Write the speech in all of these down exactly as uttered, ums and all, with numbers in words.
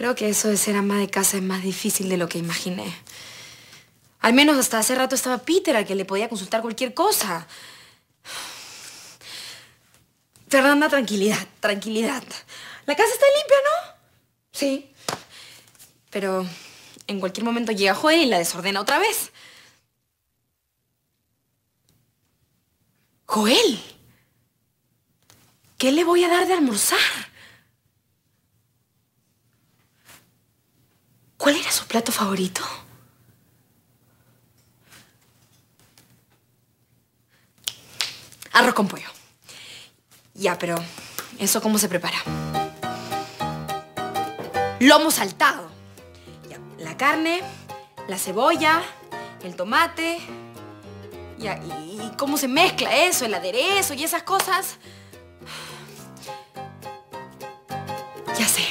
Creo que eso de ser ama de casa es más difícil de lo que imaginé. Al menos hasta hace rato estaba Peter, al que le podía consultar cualquier cosa. Fernanda, tranquilidad, tranquilidad. La casa está limpia, ¿no? Sí. Pero en cualquier momento llega Joel y la desordena otra vez. ¡Joel! ¿Qué le voy a dar de almorzar? ¿Cuál era su plato favorito? Arroz con pollo. Ya, pero ¿eso cómo se prepara? Lomo saltado. Ya, la carne, la cebolla, el tomate. Ya, ¿y, y cómo se mezcla eso, el aderezo y esas cosas? Ya sé.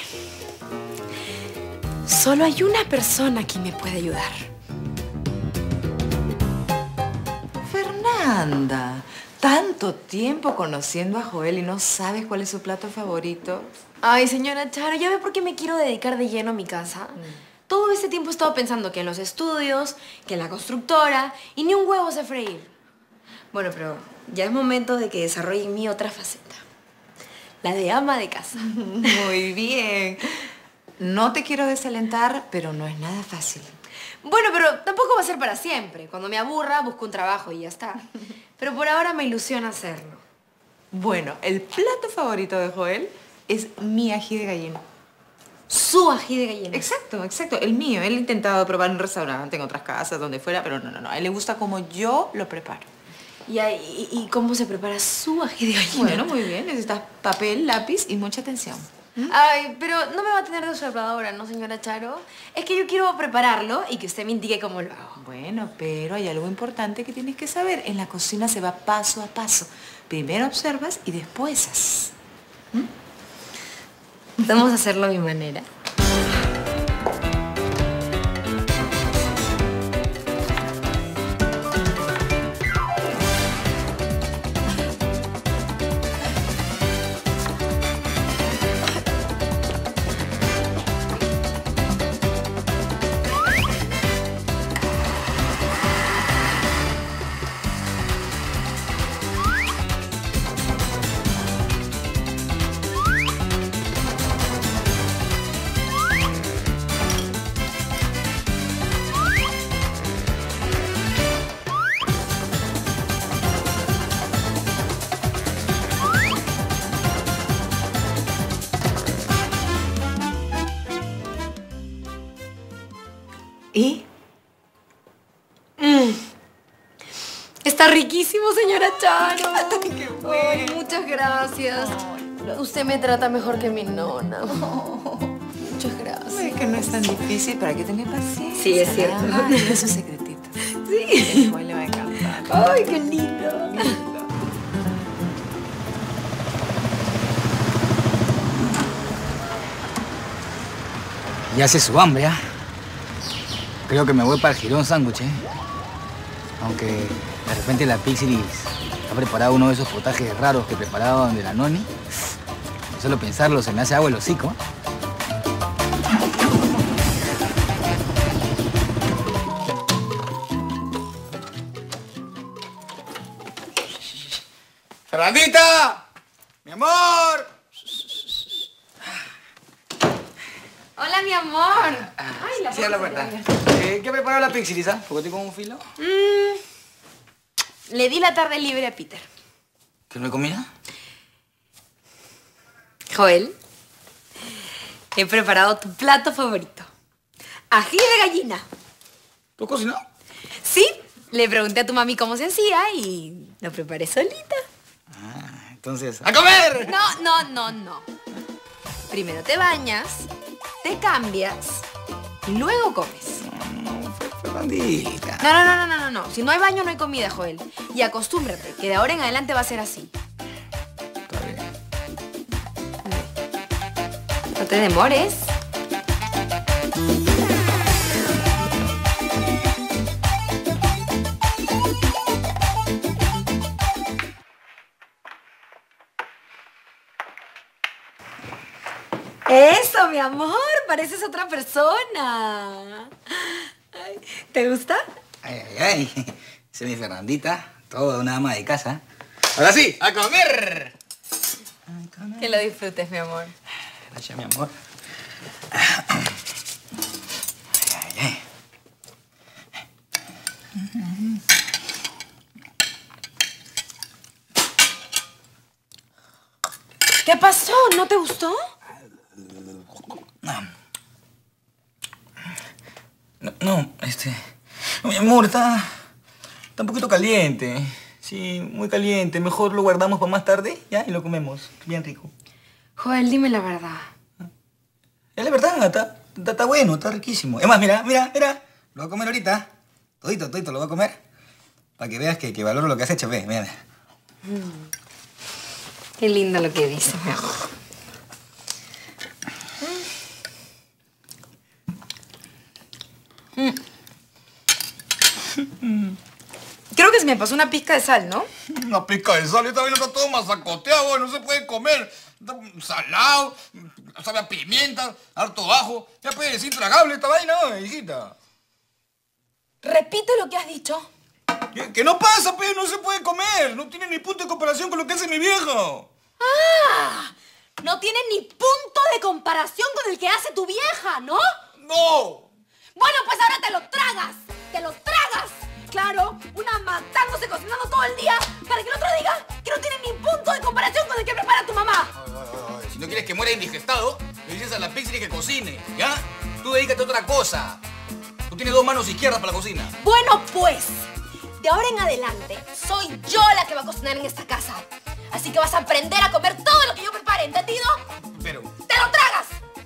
Solo hay una persona que me puede ayudar. Fernanda, tanto tiempo conociendo a Joel y no sabes cuál es su plato favorito. Ay, señora Charo, ¿ya ve por qué me quiero dedicar de lleno a mi casa? Mm. Todo este tiempo he estado pensando que en los estudios, que en la constructora, y ni un huevo sé freír. Bueno, pero ya es momento de que desarrolle mi otra faceta. La de ama de casa. Muy bien. No te quiero desalentar, pero no es nada fácil. Bueno, pero tampoco va a ser para siempre. Cuando me aburra, busco un trabajo y ya está. Pero por ahora me ilusiona hacerlo. Bueno, el plato favorito de Joel es mi ají de gallina. ¿Su ají de gallina? Exacto, exacto. El mío. Él ha intentado probar en un restaurante, en otras casas, donde fuera, pero no, no, no. A él le gusta como yo lo preparo. ¿Y, y, y cómo se prepara su ají de gallina? Bueno, muy bien. Necesitas papel, lápiz y mucha atención. ¿Mm? Ay, pero no me va a tener de observadora, ¿no, señora Charo? Es que yo quiero prepararlo y que usted me indique cómo lo hago. Bueno, pero hay algo importante que tienes que saber. En la cocina se va paso a paso. Primero observas y después haces. ¿Mm? Vamos a hacerlo a mi manera. ¿Y? Mm. Está riquísimo, señora Charo. ¡Qué bueno! Ay, muchas gracias. Ay, usted me trata mejor que mi nona. Oh, muchas gracias. Es que no es tan difícil, para que tenga paciencia. Sí, es cierto. Ay, es su secretito. Sí. Igual le va a encantar. Ay, qué lindo. lindo. Ya hace su hambre, ¿ah? Creo que me voy para el Girón Sándwich, ¿eh? Aunque de repente la Pixiris ha preparado uno de esos potajes raros que preparaban de la Noni. Solo pensarlo se me hace agua el hocico. ¡Fernandita! ¡Mi amor! Hola, mi amor. Ay, la Cierra la puerta. Eh, ¿Qué ha preparado la Pixiris, ah? ¿Porque estoy con un filo? Mm, le di la tarde libre a Peter. ¿Que no hay comida? Joel, he preparado tu plato favorito. Ají de gallina. ¿Tú cocinó? Sí, le pregunté a tu mami cómo se hacía y lo preparé solita. Ah, entonces... ¡a comer! No, no, no, no. Primero te bañas, te cambias y luego comes. No, no, Fernandita. No, no, no, no, no, no. Si no hay baño, no hay comida, Joel. Y acostúmbrate, que de ahora en adelante va a ser así. Está bien. No te demores. Eso, mi amor, pareces otra persona. Ay, ¿te gusta? Ay, ay, ay. Esa es mi Fernandita, toda una ama de casa. Ahora sí, a comer. A comer. Que lo disfrutes, mi amor. Gracias, mi amor. Ay, ay, ay. ¿Qué pasó? ¿No te gustó? No, no, no este... Mi amor, está... Está un poquito caliente. Sí, muy caliente. Mejor lo guardamos para más tarde, ¿ya? Y lo comemos. Bien rico. Joel, dime la verdad. Es la verdad, está, está, está bueno, está riquísimo. Es más, mira, mira, mira. Lo voy a comer ahorita. Todito, todito lo voy a comer. Para que veas que, que valoro lo que has hecho. Ve, mira. Mm. Qué lindo lo que dices, mi amor. Mm. Creo que se me pasó una pizca de sal, ¿no? Una pizca de sal, esta vaina está todo masacoteado, no se puede comer. Está salado, sabe a pimienta, harto ajo. Ya puede decir tragable esta vaina, ¿no, hijita? Repite lo que has dicho. ¿Qué, que no pasa, pe? No se puede comer. No tiene ni punto de comparación con lo que hace mi vieja. ¡Ah! No tiene ni punto de comparación con el que hace tu vieja, ¿no? ¡No! Bueno, pues ahora te lo tragas. ¡Te lo tragas! Claro, una matándose, cocinando todo el día para que el otro diga que no tiene ni punto de comparación con el que prepara tu mamá. Ay, ay, ay. Si no quieres que muera indigestado, le dices a la Pixie que cocine, ¿ya? Tú dedícate a otra cosa. Tú tienes dos manos izquierdas para la cocina. Bueno, pues, de ahora en adelante, soy yo la que va a cocinar en esta casa. Así que vas a aprender a comer todo lo que yo prepare, ¿entendido? Pero... ¡Te lo tragas!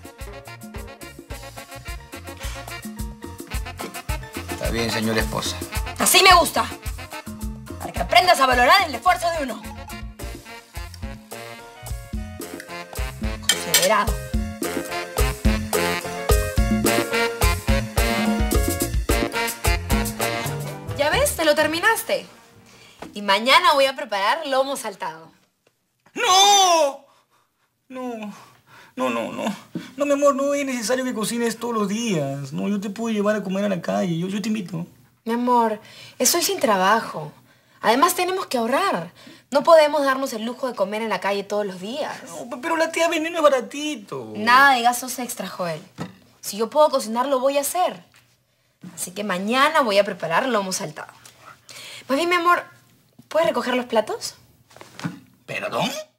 Está bien, señora esposa. Así me gusta. Para que aprendas a valorar el esfuerzo de uno. Considerado. ¿Ya ves? Te lo terminaste. Y mañana voy a preparar lomo saltado. ¡No! No, no, no, no. No, mi amor, no es necesario que cocines todos los días. No, yo te puedo llevar a comer a la calle. Yo, yo te invito. Mi amor, estoy sin trabajo. Además tenemos que ahorrar. No podemos darnos el lujo de comer en la calle todos los días. No, pero la tía Veneno es baratito. Nada de gastos extra, Joel. Si yo puedo cocinar, lo voy a hacer. Así que mañana voy a preparar lomo saltado. Más bien, mi amor, ¿puedes recoger los platos? ¿Perdón?